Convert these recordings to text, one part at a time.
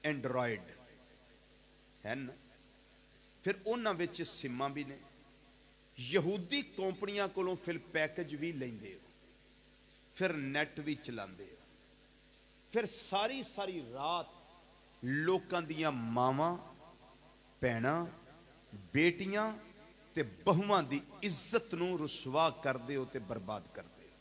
Android है ना, फिर उन्हां विच सिमां भी ने, यहूदी कंपनियां कोलों फिर पैकेज भी लेंदे हो, फिर नैट भी चलाते हो, फिर सारी सारी रात लोकां दियां मावां भैणां बेटियां ते बहुआं दी इज्जत नूं रुसवा करदे हो ते बर्बाद करदे हो।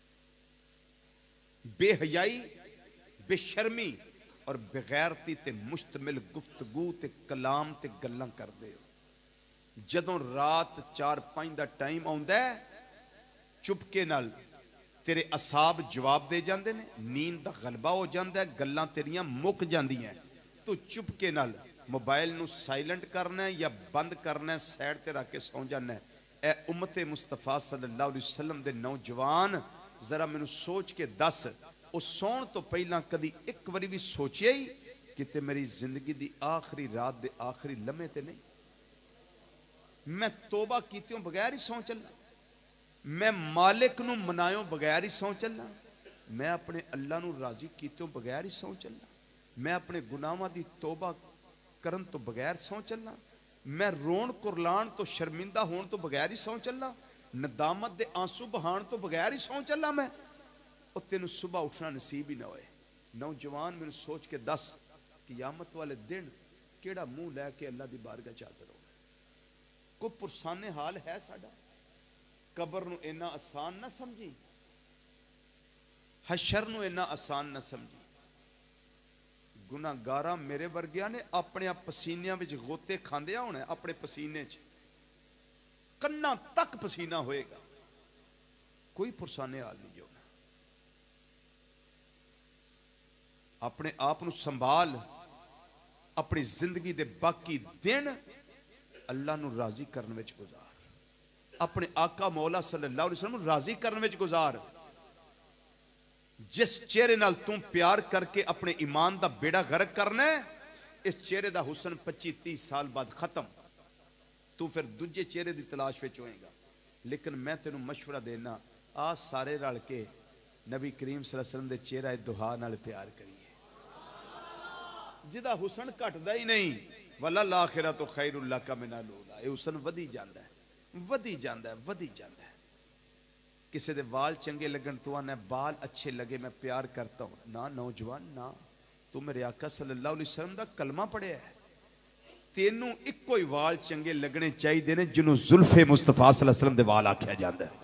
बेहयाई, बेशर्मी और बेगैरती ते मुश्तमिल गुफ्तगू ते कलाम ते गल्लां करदे हो। जदों रात 4-5 दा टाइम आउंदा है, चुपके नाल तेरे असाब जवाब दे जाते हैं, नींद का गलबा हो जाता है, गल्लां तेरियां मुक जांदियां, तू चुपके नाल मोबाइल नू साइलेंट करना है या बंद करना है, साइड ते रख के सौ जाना है। ए उम्मते मुस्तफा सल्लल्लाहु अलैहि वसल्लम दे नौजवान जरा मैनू सोच के दस, वो सौण तो पहला कदी एक बारी भी सोचिया ही कि मेरी जिंदगी दी आखिरी रात दे आखिरी लम्हे ते नहीं, मैं तोबा कीतियों बगैर ही सौ चलना, मैं मालिक नू मनायों बगैर ही सौ चलना, मैं अपने अल्लाह नू राजी कीतियों बगैर ही सौ चलना, मैं अपने गुनाहां दी तोबा करन तो बगैर सौ चलना, मैं रोन कुरलान तो शर्मिंदा होने तो बगैर ही सौ चलना, नदामत दे आंसू बहान तो बगैर ही सौ चलना मैं, और तेन सुबह उठना नसीब ही ना होए। नौजवान मैनू सोच के दस, क़यामत वाले दिन केड़ा मुंह लैके अल्लाह दी बारगाह च हाज़र हो, कोई पुरसाने हाल है साडा? कबर नू इन्ना आसान ना समझी, हशर नू इन्ना आसान ना समझी। गुनाहगारां मेरे वर्गिया ने अपने पसीनिया विच गोते खांदे होना, अपने पसीने च कन्ना तक पसीना होएगा, कोई पुरसाने हाल नहीं जो। अपने आप नू संभाल, अपनी जिंदगी दे बाकी दिन अल्लाह नू राजी करने विच गुजार, अपने आका मौला सल्लल्लाहु अलैहि वसल्लम राजी करने विच गुजार। जिस चेहरे नाल तू प्यार करके अपने ईमान दा बेड़ा गर्क करना है, इस चेहरे दा हुसन 25-30 साल बाद खत्म, तू फिर दूजे चेहरे की तलाश विच होएगा। लेकिन मैं तेनू मशवरा देना, आ सारे रल के नबी करीम सल्लल्लाहु अलैहि वसल्लम दे चेहरा दुहा नाल प्यार करिए, जिदा हुसन घटदा ही नहीं। वला लाखिरा तो खैरुल लका मिनल ऊला, ये हुसन वधी जांदा है, वधी जांदा है, वधी जांदा है। किसी दे वाल चंगे लगन तो आना बाल अच्छे लगे मैं प्यार करता हूं ना, नौजवान ना, तू मेरे आका सल्लल्लाहु अलैहि वसल्लम दा कलमा पढ़िया है, तेनू इको ही वाल चंगे लगने चाहिए ने जिन्हों जुल्फे मुस्तफा सल्लल्लाहु अलैहि वसल्लम दे वाल आख्या जाता है।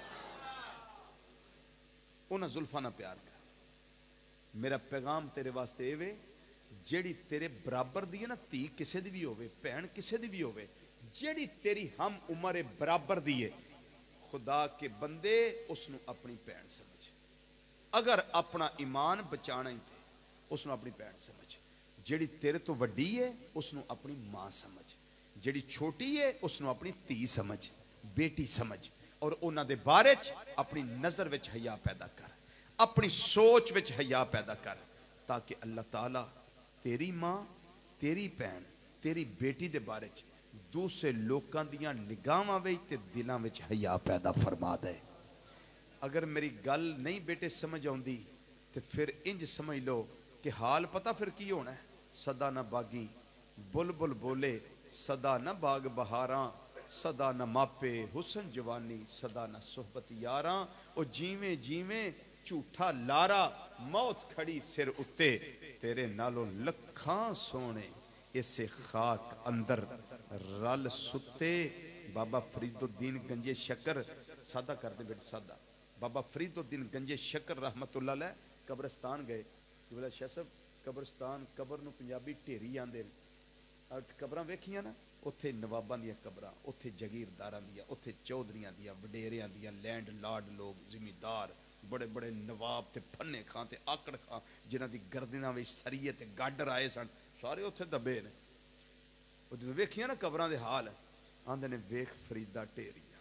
उन्हां जुल्फां नाल प्यार कर। मेरा पैगाम तेरे वास्ते ये वे, जेड़ी तेरे बराबर दी है ना, धी किसे दी भी होवे, भैन किसे दी भी होवे, जेड़ी तेरी हम उम्र बराबर दी है, खुदा के बंदे उसनू अपनी भैन समझ। अगर अपना ईमान बचाना ही थे उसनू अपनी भैन समझ, जेड़ी तेरे तो वड्डी है उसनू अपनी मां समझ, जेड़ी छोटी है उसनू अपनी धी समझ, बेटी समझ, और उन्हां दे बारे च अपनी नजर विच हया पैदा कर, अपनी सोच विच हया पैदा कर, ताकि अल्लाह ताला तेरी मां, तेरी भैन, तेरी बेटी दे बारे च दूसरे लोकां दियां निगाहां विच ते दिलां विच हया पैदा फरमा दे। अगर मेरी गल नहीं बेटे समझ आउंदी ते फिर इंज समझ लो कि हाल पता फिर की होना है। सदा न बागी बुलबुल बोले, सदा न बाग बहारां, सदा न मापे हुसन जवानी, सदा न सोहबत यारां, ओ जीवें जीवें झूठा लारा, मौत खड़ी सिर उत्ते, तेरे नालों लखां सोने इसे खाक अंदर रल सुते। बाबा फरीदुद्दीन गंजे शक्कर, सादा कर दे बेटे सादा, बाबा फरीदुद्दीन गंजे शक्कर रहमतुल्लाह अलैह कब्रिस्तान गए, बोला शाह साहब कब्रिस्तान, कबर नूं पंजाबी ढेरी आंदे, कबरां वेखियां ना, उत्थे नवाबां दियां कबरां, उत्थे जगीरदारां दियां, उत्थे चौधरियां दियां, वडेरियां दियां, लैंड लॉर्ड लोग, जिमीदार, बड़े बड़े नवाब ते फन्ने खां ते आकड़ खां, जिन्हां दी गर्दनां विच सरिये ते गाडर आए सन, सारे उत्थे दबे ने। जो वेखियां ना कबरां दे हाल, आंदे ने वेख फरीदा ढेरिया।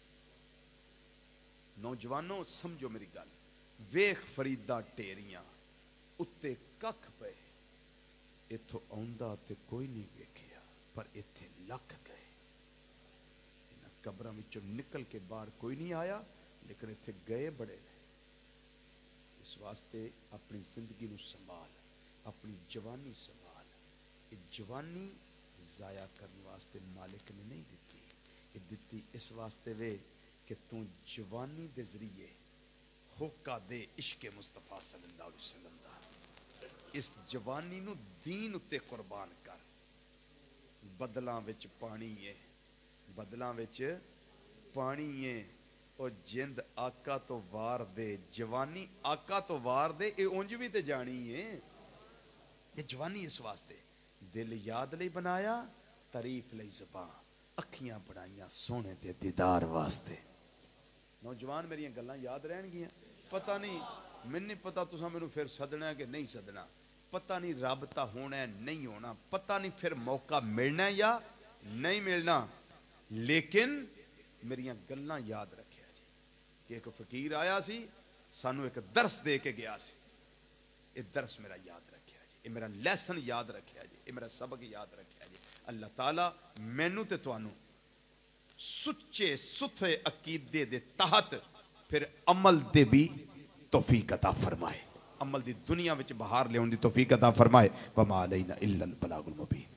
नौजवानों समझो मेरी गल, वेख फरीदा ढेरियां उत्ते कख पे, इथों आउंदा ते कोई नहीं वेखिया, पर इत्थे लख गए। इन्हां कबरां विचों निकल के बाहर कोई नहीं आया, लेकिन इत्थे गए बड़े ने। इस वास्ते अपनी जिंदगी नूं संभाल, اپنی جوانی سنبھال. یہ جوانی ضائع کرنے واسطے مالک نے نہیں دیتی، یہ دیتی اس واسطے وے کہ تو جوانی دے ذریعے ہوکا دے عشق مصطفیٰ صلی اللہ علیہ وسلم دا. اس جوانی نو دین اتے قربان کر. بدلاں وچ پانی ہے، بدلاں وچ پانی ہے. او جند آقا تو وار دے، جوانی آقا تو وار دے، اے اونج بھی تے جانی ہے. یہ جوانی اس واسطے دل یاد لئی بنایا، تعریف لئی زبان، اکھیاں بنائیاں سونے دے دیدار واسطے. نوجوان میری گلاں یاد رہن گیاں. پتہ نہیں من نہیں پتہ تساں مینوں پھر سدنا ہے کہ نہیں سدنا، پتہ نہیں رب تا ہونا ہے نہیں ہونا، پتہ نہیں پھر موقع ملنا ہے یا نہیں ملنا، لیکن میری گلاں یاد رکھیا جی کہ ایک فقیر آیا سی سانو ایک درس دے کے گیا سی. یہ درس میرا یاد رکھیا جی، یہ میرا لیسن یاد رکھیا جی، یہ میرا سبق یاد رکھیا جی. اللہ تعالیٰ مینوں تے توانوں سچے ستھرے عقیدے دے تحت پھر عمل دے بھی توفیق عطا فرمائے، عمل دی دنیا وچ بہار لے دی توفیق عطا فرمائے. وما علینا الا البلاغ المبین.